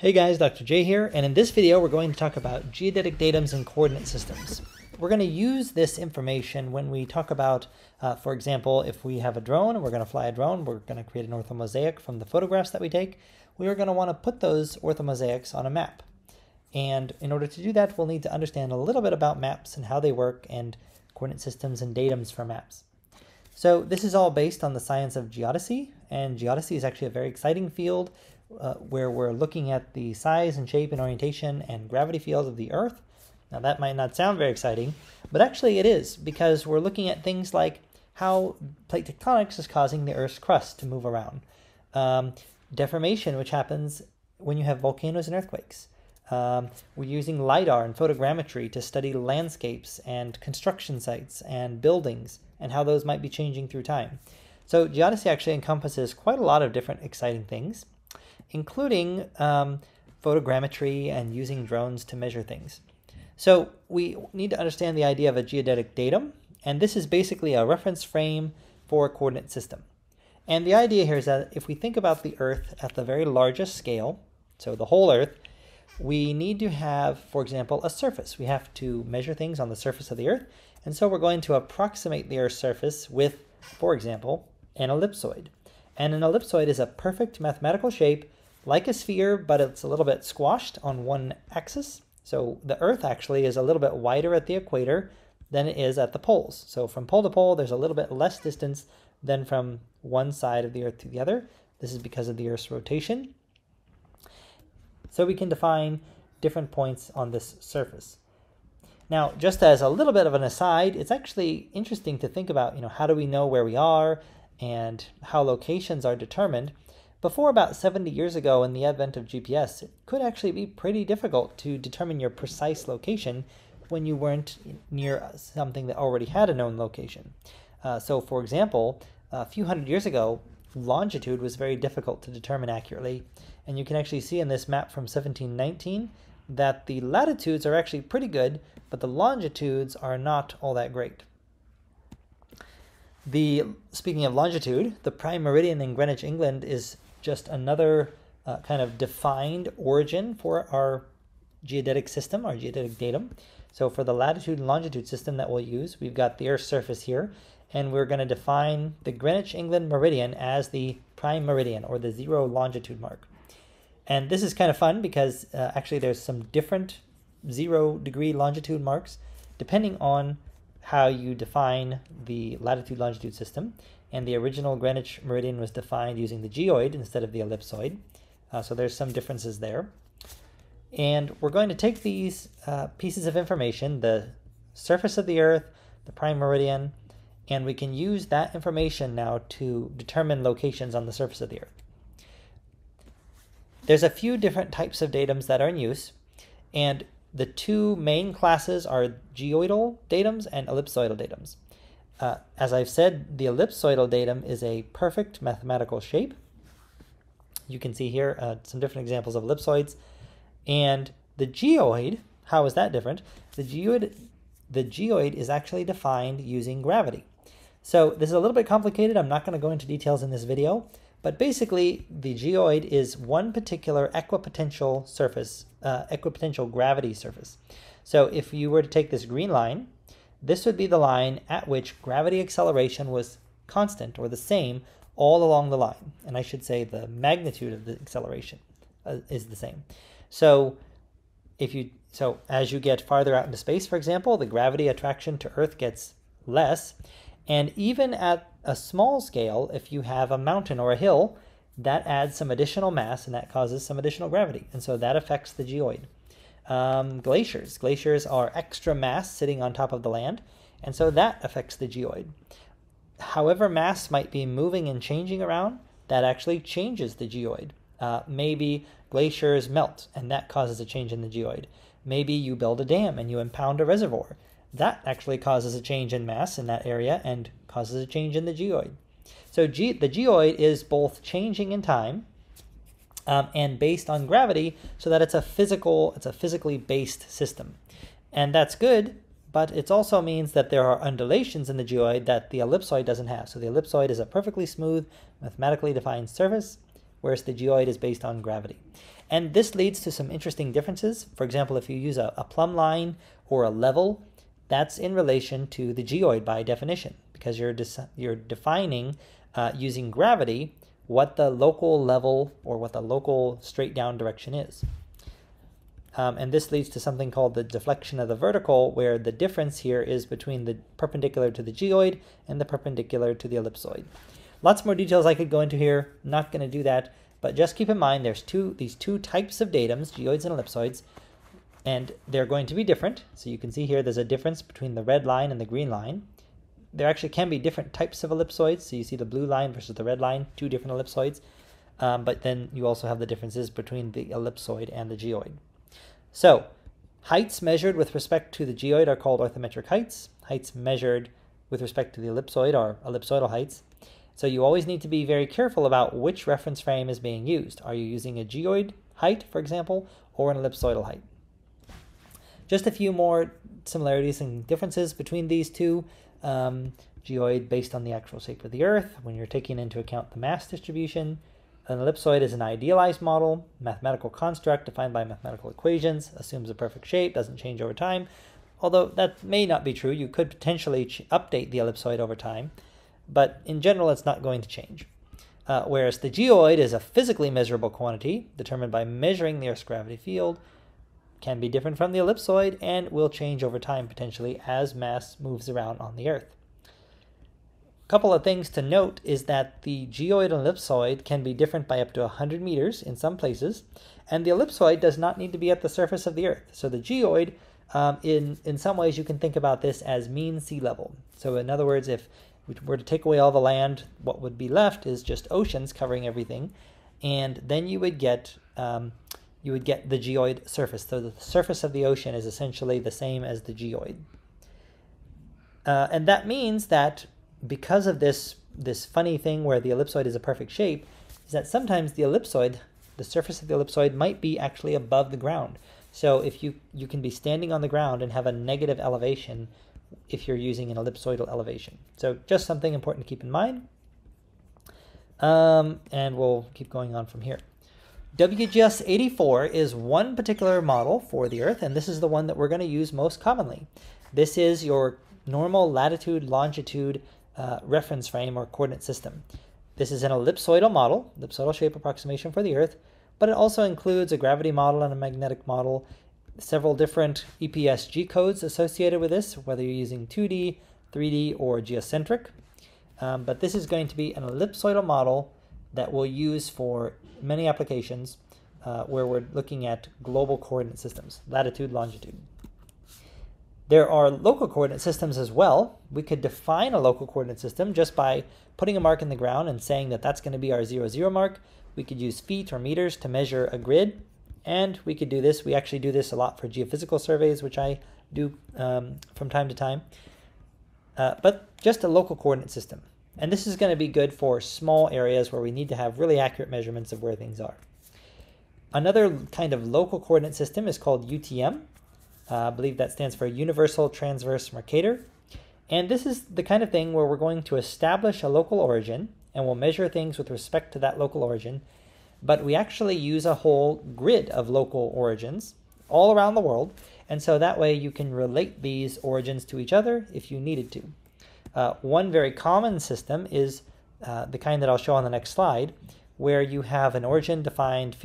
Hey guys, Dr. J here, and in this video we're going to talk about geodetic datums and coordinate systems. We're going to use this information when we talk about, for example, if we have a drone and we're going to fly a drone, we're going to create an orthomosaic from the photographs that we take. We are going to want to put those orthomosaics on a map. And in order to do that, we'll need to understand a little bit about maps and how they work and coordinate systems and datums for maps. So this is all based on the science of geodesy, and geodesy is actually a very exciting field where we're looking at the size and shape and orientation and gravity fields of the Earth. Now that might not sound very exciting, but actually it is, because we're looking at things like how plate tectonics is causing the Earth's crust to move around, deformation, which happens when you have volcanoes and earthquakes. We're using LiDAR and photogrammetry to study landscapes and construction sites and buildings and how those might be changing through time. So geodesy actually encompasses quite a lot of different exciting things, including photogrammetry and using drones to measure things. So we need to understand the idea of a geodetic datum, and this is basically a reference frame for a coordinate system. And the idea here is that if we think about the Earth at the very largest scale, so the whole Earth, we need to have, for example, a surface. We have to measure things on the surface of the Earth, and so we're going to approximate the Earth's surface with, for example, an ellipsoid. And an ellipsoid is a perfect mathematical shape like a sphere, but it's a little bit squashed on one axis. So the Earth actually is a little bit wider at the equator than it is at the poles. So from pole to pole, there's a little bit less distance than from one side of the Earth to the other. This is because of the Earth's rotation. So we can define different points on this surface. Now, just as a little bit of an aside, it's actually interesting to think about, how do we know where we are and how locations are determined. Before about 70 years ago, in the advent of GPS, it could actually be pretty difficult to determine your precise location when you weren't near something that already had a known location. So for example, a few hundred years ago, longitude was very difficult to determine accurately. And you can actually see in this map from 1719 that the latitudes are actually pretty good, but the longitudes are not all that great. Speaking of longitude, the prime meridian in Greenwich, England is just another kind of defined origin for our geodetic system, our geodetic datum. So for the latitude and longitude system that we'll use, we've got the Earth's surface here, and we're going to define the Greenwich, England meridian as the prime meridian, or the 0 longitude mark. And this is kind of fun because actually there's some different 0-degree longitude marks depending on how you define the latitude-longitude system. And the original Greenwich meridian was defined using the geoid instead of the ellipsoid. So there's some differences there. And we're going to take these pieces of information, the surface of the Earth, the prime meridian, and we can use that information now to determine locations on the surface of the Earth. There's a few different types of datums that are in use, and the two main classes are geoidal datums and ellipsoidal datums. As I've said, the ellipsoidal datum is a perfect mathematical shape. You can see here some different examples of ellipsoids. And the geoid, how is that different? The geoid is actually defined using gravity. So this is a little bit complicated. I'm not going to go into details in this video. But basically, the geoid is one particular equipotential surface, equipotential gravity surface. So if you were to take this green line, this would be the line at which gravity acceleration was constant or the same all along the line. And I should say the magnitude of the acceleration is the same. So as you get farther out into space, for example, the gravity attraction to Earth gets less. And even at a small scale, if you have a mountain or a hill, that adds some additional mass and that causes some additional gravity. And so that affects the geoid. Glaciers are extra mass sitting on top of the land, and so that affects the geoid. However mass might be moving and changing around, that actually changes the geoid. Maybe glaciers melt, and that causes a change in the geoid. Maybe you build a dam and you impound a reservoir. That actually causes a change in mass in that area and causes a change in the geoid. So the geoid is both changing in time and based on gravity, so that it's a physically based system. And that's good, but it also means that there are undulations in the geoid that the ellipsoid doesn't have. So the ellipsoid is a perfectly smooth, mathematically defined surface, whereas the geoid is based on gravity. And this leads to some interesting differences. For example, if you use a plumb line or a level, that's in relation to the geoid by definition, because you're defining using gravity what the local level or what the local straight down direction is. And this leads to something called the deflection of the vertical, where the difference here is between the perpendicular to the geoid and the perpendicular to the ellipsoid. Lots more details I could go into here, not going to do that, but just keep in mind there's these two types of datums, geoids and ellipsoids, and they're going to be different. So you can see here there's a difference between the red line and the green line. There actually can be different types of ellipsoids, so you see the blue line versus the red line, two different ellipsoids, but then you also have the differences between the ellipsoid and the geoid. So heights measured with respect to the geoid are called orthometric heights. Heights measured with respect to the ellipsoid are ellipsoidal heights. So you always need to be very careful about which reference frame is being used. Are you using a geoid height, for example, or an ellipsoidal height? Just a few more similarities and differences between these two. Geoid based on the actual shape of the Earth, when you're taking into account the mass distribution. An ellipsoid is an idealized model, mathematical construct defined by mathematical equations, assumes a perfect shape, doesn't change over time. Although that may not be true, you could potentially update the ellipsoid over time, but in general it's not going to change. Whereas the geoid is a physically measurable quantity determined by measuring the Earth's gravity field, can be different from the ellipsoid, and will change over time potentially as mass moves around on the Earth. A couple of things to note is that the geoid and ellipsoid can be different by up to 100 meters in some places, and the ellipsoid does not need to be at the surface of the Earth. So the geoid, in some ways you can think about this as mean sea level. So in other words, if we were to take away all the land, what would be left is just oceans covering everything, and then you would get the geoid surface. So the surface of the ocean is essentially the same as the geoid. And that means that because of this funny thing where the ellipsoid is a perfect shape, is that sometimes the surface of the ellipsoid might be actually above the ground. So if you can be standing on the ground and have a negative elevation if you're using an ellipsoidal elevation. So just something important to keep in mind. And we'll keep going on from here. WGS 84 is one particular model for the Earth, and this is the one that we're going to use most commonly. This is your normal latitude, longitude reference frame or coordinate system. This is an ellipsoidal model, ellipsoidal shape approximation for the Earth, but it also includes a gravity model and a magnetic model, several different EPSG codes associated with this, whether you're using 2D, 3D, or geocentric. But this is going to be an ellipsoidal model that we'll use for many applications where we're looking at global coordinate systems, latitude, longitude. There are local coordinate systems as well. We could define a local coordinate system just by putting a mark in the ground and saying that that's going to be our 0, 0 mark. We could use feet or meters to measure a grid, and we could do this. We actually do this a lot for geophysical surveys, which I do from time to time. But just a local coordinate system. And this is going to be good for small areas where we need to have really accurate measurements of where things are. Another kind of local coordinate system is called UTM. I believe that stands for Universal Transverse Mercator. And this is the kind of thing where we're going to establish a local origin, and we'll measure things with respect to that local origin. But we actually use a whole grid of local origins all around the world. And so that way you can relate these origins to each other if you needed to. One very common system is the kind that I'll show on the next slide, where you have an origin defined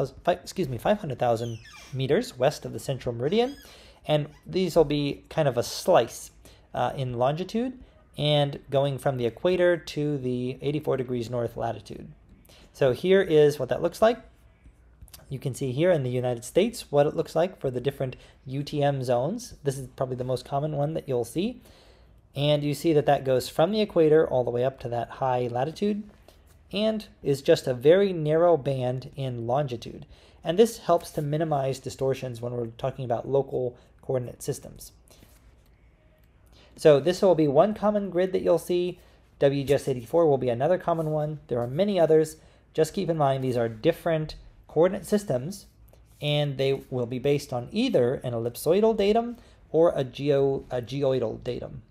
500,000 meters west of the central meridian, and these will be kind of a slice in longitude and going from the equator to the 84 degrees north latitude. So here is what that looks like. You can see here in the United States what it looks like for the different UTM zones. This is probably the most common one that you'll see. And you see that that goes from the equator all the way up to that high latitude and is just a very narrow band in longitude. And this helps to minimize distortions when we're talking about local coordinate systems. So this will be one common grid that you'll see. WGS 84 will be another common one. There are many others. Just keep in mind these are different coordinate systems, and they will be based on either an ellipsoidal datum or a geoidal datum.